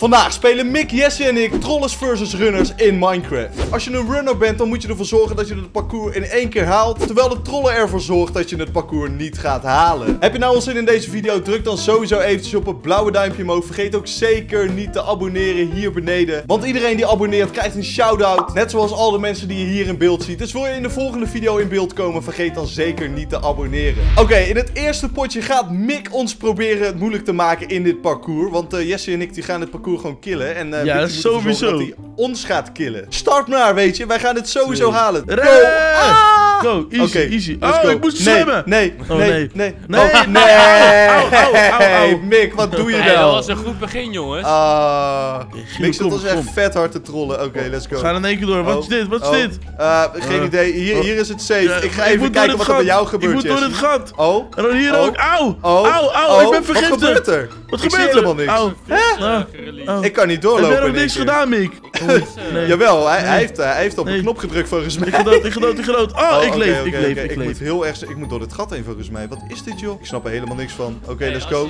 Vandaag spelen Mick, Jesse en ik Trollers vs Runners in Minecraft. Als je een runner bent, dan moet je ervoor zorgen dat je het parcours in 1 keer haalt, terwijl de trollen ervoor zorgt dat je het parcours niet gaat halen. Heb je nou al zin in deze video? Druk dan sowieso eventjes op het blauwe duimpje omhoog. Vergeet ook zeker niet te abonneren hier beneden, want iedereen die abonneert krijgt een shout-out, net zoals al de mensen die je hier in beeld ziet. Dus wil je in de volgende video in beeld komen, vergeet dan zeker niet te abonneren. Oké, in het eerste potje gaat Mick ons proberen het moeilijk te maken in dit parcours, want Jesse en ik die gaan het parcours gewoon killen. En ja, dat sowieso. Dat hij ons gaat killen. Start maar, weet je. Wij gaan het sowieso halen. Go! Go, easy, easy. Let's Oh, go. ik moest zwemmen. Nee. Oh, nee. Nee. Au. Mick, wat doe je Hey, dat nou? was een goed begin, jongens. Mick zit ons echt vet hard te trollen. Oké, let's go. We gaan in één keer door. Wat is dit? Wat is dit? Geen idee. Hier is het safe. Ja, ik ga even kijken wat er bij jou gebeurt, Ik moet door Jesse. dit gat. Oh. En dan hier ook. Auw. Oh. Ik ben vergiftigd. Wat gebeurt er? Wat Ik zie gebeurt er? helemaal niks. Auw. Ik kan niet Heb doorlopen. jij nog in één niks keer. gedaan, Mick? Nee. Jawel, hij heeft op een knop gedrukt volgens mij. Ik ga dood. Oh, ik leef. Ik moet heel erg... Ik moet door dit gat heen volgens mij. Wat is dit, joh? Ik snap er helemaal niks van. Oké, let's go.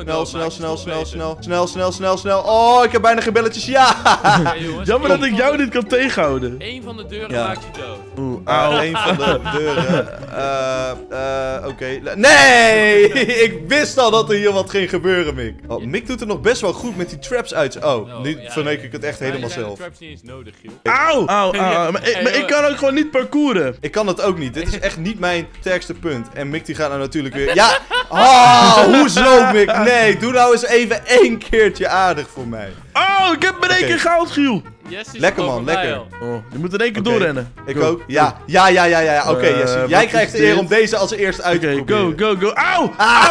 Snel. Oh, ik heb bijna geen belletjes. Ja! Jammer dat ik jou niet kan tegenhouden. Eén van de deuren Ja. maakt je dood. Eén van de deuren. Oké. Nee! Ik wist al dat er hier wat ging gebeuren, Mick. Oh, Mick doet er nog best wel goed met die traps uit. Nu verneuk ik het echt helemaal zelf. De traps niet eens nodig, Giel. Auw. Maar ik kan ook gewoon niet parcouren. Ik kan het ook niet. Dit is echt niet mijn sterkste punt. En Mick die gaat nou natuurlijk weer... Ja! Hoezo, Mick? Nee, doe nou eens even 1 keertje aardig voor mij. Oh, ik heb in één keer gehaald, Giel. Yes, is Lekker, gewoon man, voorbij lekker. al. Oh, je moet in één keer doorrennen. Ik Go. ook. Ja. Oké, Jesse. Jij wat krijgt is de eer dit? om deze als eerste uit te Oké, proberen. go. Auw.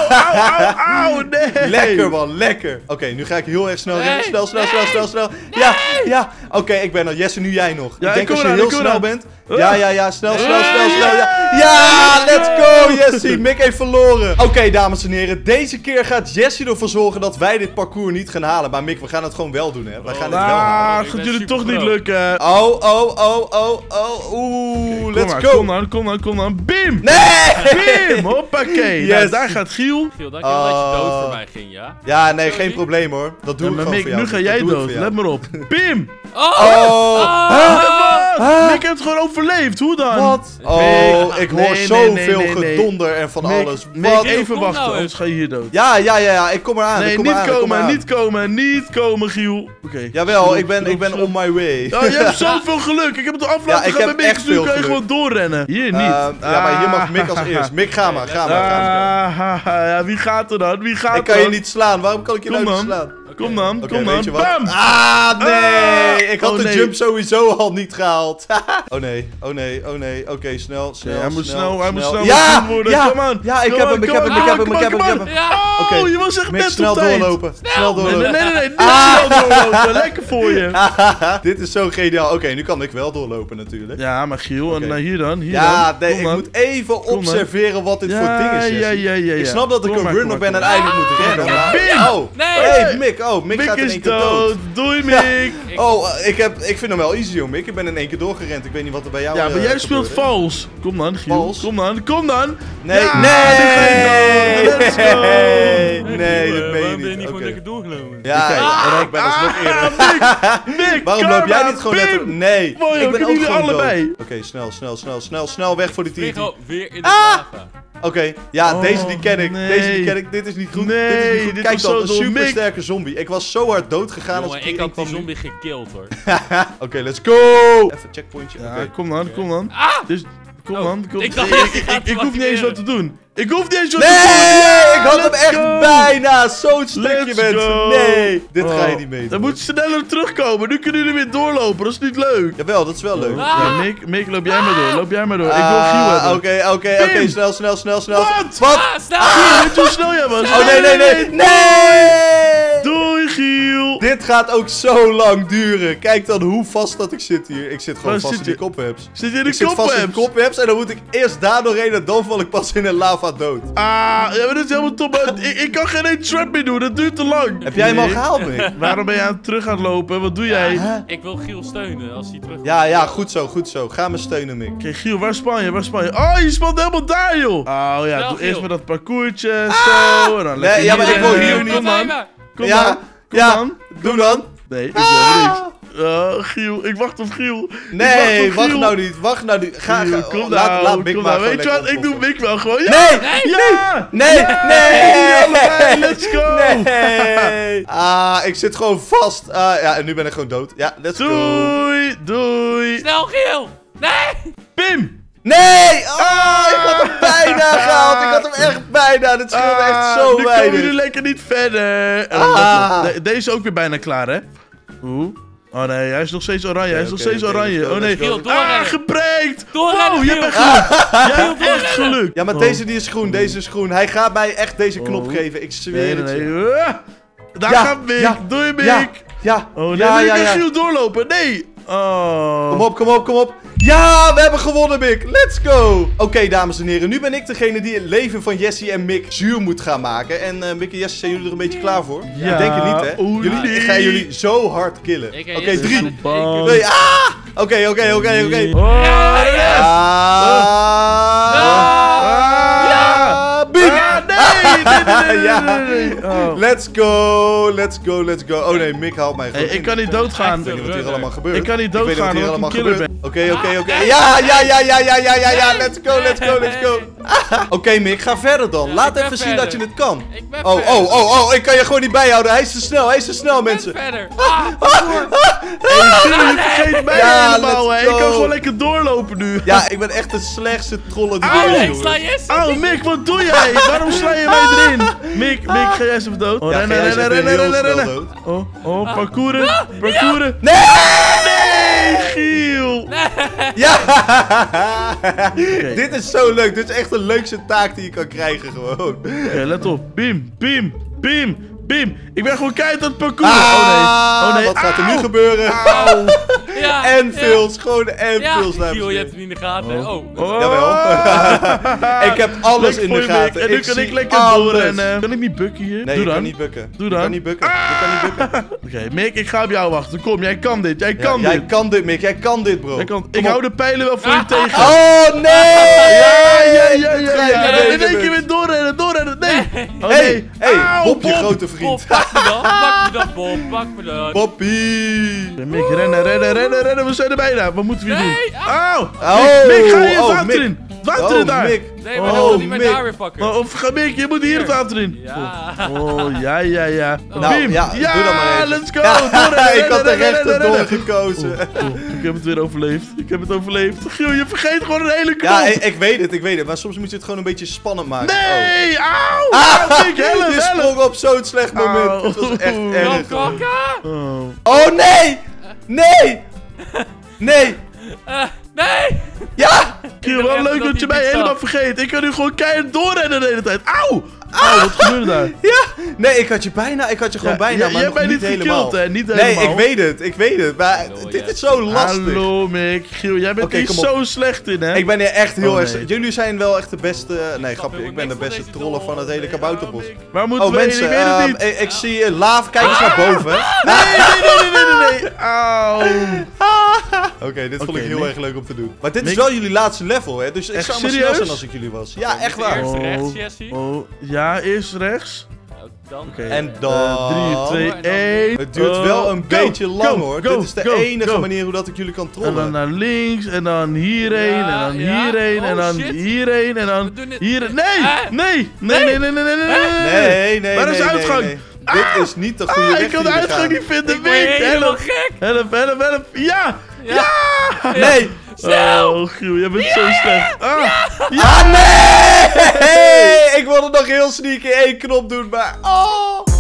Nee. Lekker, man. Lekker. Oké, nu ga ik heel erg snel rennen. Nee. Snel. Ja. Oké, ik ben er. Jesse, nu jij nog. Ja, ik denk ik als kom je eraan, heel ik kom snel eraan. bent. Ja. Snel. Ja, let's go, Jesse. Mick heeft verloren. Oké, dames en heren. Deze keer gaat Jesse ervoor zorgen dat wij dit parcours niet gaan halen. Maar Mick, we gaan het gewoon wel doen, hè. We gaan het wel halen. Het gaat jullie toch niet lukken. Oeh, let's go. Kom dan. Bim! Nee! Bim! Hoppakee. Yes. Nou, daar gaat Giel. Giel, dankjewel dat je dood voor mij ging, ja? Ja, nee, geen probleem hoor. Dat doe Ja, ik maar gewoon Mick, voor jou. nu ga Dat jij doe ik dood. voor jou. Let maar op. Bim! Mick heeft gewoon overleefd. Hoe dan? Wat? Ik hoor zoveel gedonder en van alles. Mick, Wat? even Kom wachten, nou anders ga je hier dood. Ja, ik kom eraan. Nee, niet komen, Giel. Oké. Jawel, ik ben on my way. Oh, je hebt zoveel geluk. Ik heb het al af laten ik gaan heb bij Mick, echt dus nu veel kan je geluk. gewoon doorrennen. Hier niet. Ja, maar hier mag Mick als eerst. Mick, ga maar. Ja, wie gaat er dan? Ik kan je niet slaan. Waarom kan ik je nou niet slaan? Kom dan. Weet je wat? Bam! Nee! Ik had de nee. jump sowieso al niet gehaald. Oh nee. Oké, snel. Hij moet snel Ja! worden. Ja! Kom aan. Ja, ik heb hem. Oh, je was echt Mick, net snel op tijd. doorlopen. Nee, niet snel doorlopen. Lekker voor je. Dit is zo geniaal. Oké, nu kan ik wel doorlopen natuurlijk. Ja, maar Giel, en hier dan. Ik moet even observeren wat dit voor ding is. Jesse. Ik snap dat ik een runner ben en eigenlijk moet rennen. Hey, Mick. Mick gaat in één keer dood. Doei, Mick. Ik vind hem wel easy, joh, Mick. Ik ben in één keer doorgerend. Ik weet niet wat er bij jou Ja, maar jij speelt gebeurde. vals. Kom dan, Giel. Vals? Kom dan. Nee, Ja, nee! let's go. Nee, dat meen je Waarom ben je niet niet. gewoon Oké. lekker doorgelopen? Ja, ik ben alsnog eerder. Mick, Waarom loop jij niet gewoon net... Nee, Mooi, ik ben ook jullie gewoon allebei. dood. Oké, snel weg voor die TNT. Vlieg weer in de lava. Oké, ja, Oh, deze die ken ik. nee. Dit is niet goed. Nee, dit is niet goed. dit Kijk was dan, zo een dom, super Mick. sterke zombie. Ik was zo hard dood gegaan als Jongen, ik ik hierin had die kwam. zombie gekild, hoor. Oké, let's go! Even checkpointje. Ja, Oké. kom dan. Dus, kom dan. ik dacht echt, ik ga het Ik hoef niet eens wat te doen. Ik hoef niet eens wat Nee, te doen. ik had hem let's echt go. bijna. Zo'n stukje, Let's mensen. go. Nee, dit ga je niet mee Dan doen. moet je sneller terugkomen. Nu kunnen jullie weer doorlopen. Dat is niet leuk. Jawel, dat is wel leuk. Ja, Mick, loop jij maar door. Ik wil Giel hebben. Oké, snel. Wat? Snel! Giel, weet je hoe snel jij was? Oh, nee! Doei, Giel. Dit gaat ook zo lang duren. Kijk dan hoe vast dat ik zit hier. Ik zit gewoon Waar vast zit in die je? kopwebs. Zit je in de Ik zit vast in de kopwebs? kopwebs en dan moet ik eerst daar doorheen en dan val ik pas in een lava dood. Ja, maar dat is helemaal top. Ik kan geen één trap meer doen. Dat duurt te lang. Heb jij hem al Nee. gehaald, Mick? Waarom ben je terug aan het lopen? Wat doe jij? Oké, Ik wil Giel steunen als hij terug. Ja, goed zo. Ga me steunen, Mick. Giel, waar span je? Oh, je spant helemaal daar, joh. Oh ja, Wel, doe Giel. eerst maar dat parcoursje. Zo, en dan lekker ja, maar ik wil rennen. hier niet. Kom dan. Kom Ja, dan. Kom ja, dan. doe dan. Nee, ik zeg niks. Giel, ik wacht op Giel. Nee, wacht nou niet. Wacht nou niet. Kom laat Mick kom maar nou. Weet je wat? Ik doe Mick wel gewoon. Ja! Nee! Ja! Nee! allebei, let's go! Nee! Ik zit gewoon vast. Ja, en nu ben ik gewoon dood. Ja, let's go. Doei! Doei! Snel, Giel! Nee! Pim! Nee! Ik had hem bijna gehaald. Ik had hem echt bijna. Dit scheelde echt zo nu weinig. komen jullie lekker niet verder. Deze is ook weer bijna klaar, hè? Oeh. Oh nee, hij is nog steeds oranje. Hij is nog steeds oranje. Oh nee. Giel, doorrennen. Gepreekt! Doorrennen, Wow, je Giel. hebt geluk. Jij hebt echt geluk. Ja, maar deze die is groen. Deze is groen. Hij gaat mij echt deze knop geven. Ik zweer het je. Daar Ja, gaat Mick. ja, Doei, Mick. Ja. Oh nee, Ja, nu ja, kan ja. Giel doorlopen. Nee. Oh. Kom op. Ja, we hebben gewonnen, Mick. Let's go. Oké, dames en heren. Nu ben ik degene die het leven van Jessie en Mick zuur moet gaan maken. En Mick en Jessie, zijn jullie er een beetje klaar voor? Ja. Ik denk het niet, hè? Oeh, Ik nee. ga jullie zo hard killen. Oké, 3, Bam. 2, Oké. Oh, Bing! nee. Ja. Oh. Let's go. Oh nee, Mick haalt mij gewoon. Hey, ik kan niet doodgaan. Ik weet niet wat hier allemaal gebeurt. Ik kan niet weet doodgaan wat hier omdat ik allemaal een killer gebeurt. ben. Oké. Ja. Let's go. Oké, Mick, ga verder dan. Ja, Laat ik ben even zien dat je verder. het kan. Ik ben Oh, verder. ik kan je gewoon niet bijhouden. Hij is te snel, mensen. Verder. Jullie vergeet mij Ja, helemaal, let's hè. Ik kan go. gewoon lekker doorlopen nu. Ja, ik ben echt de slechtste troller die Au, er is, Ik sla jongen. Jesse. Oh, Mick, wat doe jij? Waarom sla je mij erin? Mick, ga jij eens even dood? Oh, Ja, rennen. jij zegt weer heel snel dood. Parcouren. Nee! Nee, Giel. Ja! Dit is zo leuk. Dit is echt de leukste taak die je kan krijgen, gewoon. Oké, let op. Bim. Ik ben gewoon keihard aan het parcouren. Oh nee. Wat gaat er nu gebeuren? Ja. Enfields, gewoon Ja. Enfields, dames Giel, en je heren. hebt het niet in de gaten. Oh. Jawel. Ik heb alles in de gaten. En nu kan zie ik lekker alles. doorrennen. Kan ik niet bukken hier? Nee, Doe je dan. kan niet bukken. Doe Je dan. kan niet bukken. Oké, Mick, ik ga op jou wachten. Kom, jij kan dit. Jij kan Jij dit. kan dit, Mick. Jij kan dit, bro. Ik Kom hou op. de pijlen wel voor je tegen. Oh, nee! Ja. Dit ga je En niet in één keer weten. weer doorrennen. Nee. Oh, Hey, Auw, Bob, je Bob. grote Bob, vriend. pak me dan, Bob. Pak me dan. Boppie. Mick, rennen. We zijn er bijna. Wat moeten we hier Nee, doen? Auw. Oh, Mick, ga je het oh, water Mick. in. Water in daar. Mick. Nee, maar dan wil hij mij Mick. daar weer pakken. Of ga Mick, je moet hier het water in. Ja. Oh, ja. Nou, Bim. ja, doe dat maar even. Let's go. Ik had de rechter doorgekozen. Ik heb het weer overleefd. Giel, je vergeet gewoon een hele knop. Ja, ik weet het. Maar soms moet je het gewoon een beetje spannend maken. Nee, auw. Mick, help. Je sprong op zo'n slecht moment. Au. Het was echt Kom, erg. kakken. Oh. Oh, nee! Nee! Nee. Ja! Giel, wel echt leuk dat dat je die mij niet helemaal zag. vergeet. Ik kan nu gewoon keihard doorrennen de hele tijd. Auw. Wat gebeurde daar? Ja! Nee, ik had je gewoon bijna, maar jij nog bent niet niet helemaal. gekild, hè? Niet Nee, helemaal. ik weet het. Maar Hallo, dit yes. is zo lastig. Hallo, Mick. Giel, jij bent Oké, hier kom op. zo slecht in, hè? Ik ben hier echt heel Oh, erg... nee. Jullie zijn wel echt de beste... Nee, snap grapje. Ik helemaal ben de niks van beste deze troller van het hele kabouterbos. Waar moeten Oh, we heen? mensen, Ik weet het niet. ik zie lava. Kijk eens naar boven. Nee. Auw. Oké, dit vond Oké, ik heel Mick. erg leuk om te doen. Maar dit is Mick. wel jullie laatste level, hè? Dus ik Echt zou maar snel serieus? zijn als ik jullie was. Ja, echt waar. Eerst rechts, Jessie. Ja, eerst rechts. Dan. Oké. En dan... 3, 2, en dan- 1. Het duurt wel een beetje lang, hoor. Dit is de enige go. manier hoe dat ik jullie kan En dan trollen. naar links, en dan hierheen, Ja, en dan ja. hierheen, en Oh, dan shit. hierheen, en dan We doen dit- hierheen. Nee. Nee. Nee. Waar is de uitgang? nee. Dit is niet de goede weg Ik kan de die jullie uitgang gaan. niet vinden. Ik ben helemaal Help, gek. help. Ja! Ja. Nee! Snel. Oh, Giel, jij bent zo slecht. Ah, nee! Ik wilde nog heel sneaky één knop doen, maar... Oh!